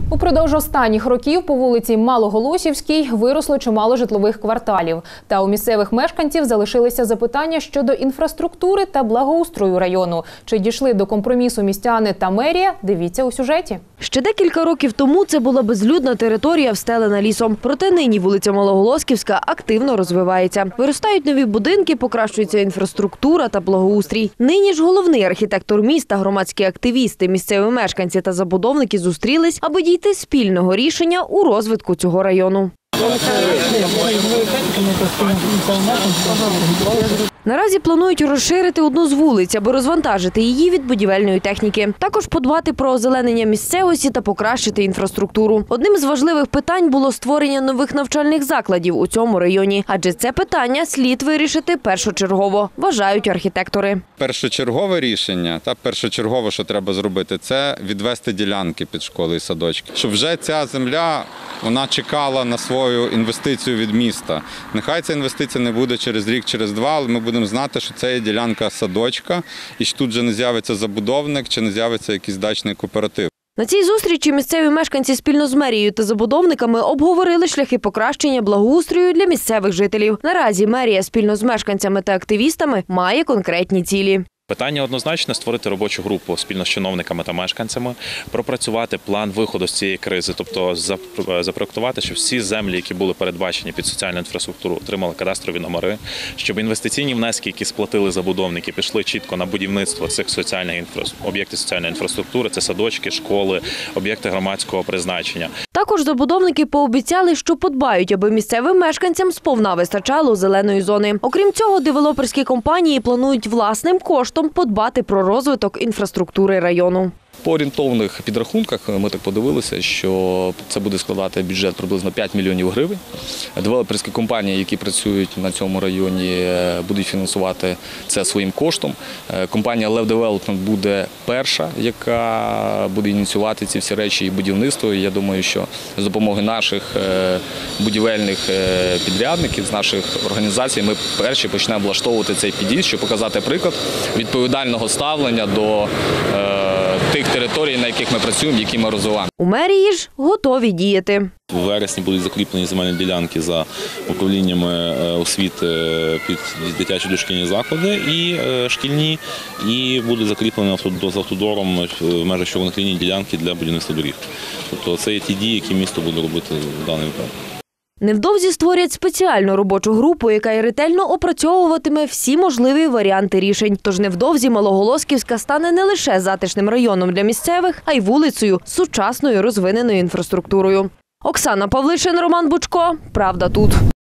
Упродовж останніх років по вулиці Малоголосівській виросло чимало житлових кварталів. Та у місцевих мешканців залишилися запитання щодо інфраструктури та благоустрою району. Чи дійшли до компромісу містяни та мерія? Дивіться у сюжеті. Ще декілька років тому це була безлюдна територія, встелена лісом. Проте нині вулиця Малоголосківська активно розвивається. Виростають нові будинки, покращується інфраструктура та благоустрій. Нині ж головний архітектор міста, громадські активісти, місцеві мешканці та забудовники зустрілись, аби дійти спільного рішення у розвитку цього району. Наразі планують розширити одну з вулиць, аби розвантажити її від будівельної техніки. Також подбати про озеленення місцевості та покращити інфраструктуру. Одним з важливих питань було створення нових навчальних закладів у цьому районі. Адже це питання слід вирішити першочергово, вважають архітектори. Першочергове рішення, першочергове, що треба зробити, це відвести ділянки під школи і садочки. Щоб вже ця земля, вона чекала на свою інвестицію від міста. Нехай ця інвестиція не буде через рік, через два, але ми будемо знати, що це є ділянка садочка, і що тут вже не з'явиться забудовник, чи не з'явиться якийсь дачний кооператив. На цій зустрічі місцеві мешканці спільно з мерією та забудовниками обговорили шляхи покращення благоустрою для місцевих жителів. Наразі мерія спільно з мешканцями та активістами має конкретні цілі. Питання однозначне – створити робочу групу спільно з чиновниками та мешканцями, пропрацювати план виходу з цієї кризи, тобто запроектувати, щоб всі землі, які були передбачені під соціальну інфраструктуру, отримали кадастрові номери, щоб інвестиційні внески, які сплатили забудовники, пішли чітко на будівництво цих об'єктів соціальної інфраструктури, це садочки, школи, об'єкти громадського призначення. Також забудовники пообіцяли, що подбають, аби місцевим мешканцям сповна вистачало зеленої зони. Окрім цього, девелоперські компанії планують власним коштом подбати про розвиток інфраструктури району. По орієнтовних підрахунках ми так подивилися, що це буде складати бюджет приблизно 5 мільйонів гривень. Девелоперські компанії, які працюють на цьому районі, будуть фінансувати це своїм коштом. Компанія Lev Development буде перша, яка буде ініціювати ці всі речі і будівництво. Я думаю, що з допомогою наших будівельних підрядників, з наших організацій, ми перші почнемо влаштовувати цей під'їзд, щоб показати приклад відповідального ставлення до тих територій, на яких ми працюємо, які ми розвиваємо. У мерії ж готові діяти. У вересні будуть закріплені земельні ділянки за управліннями освіти під дитячі дошкільні заклади і шкільні, і буде закріплено з автодором в межах червоних ліній ділянки для будівництва доріг. Тобто це є ті дії, які місто буде робити в даний випадок. Невдовзі створять спеціальну робочу групу, яка й ретельно опрацьовуватиме всі можливі варіанти рішень. Тож невдовзі Малоголосківська стане не лише затишним районом для місцевих, а й вулицею з сучасною розвиненою інфраструктурою. Оксана Павлишин, Роман Бучко. Правда тут.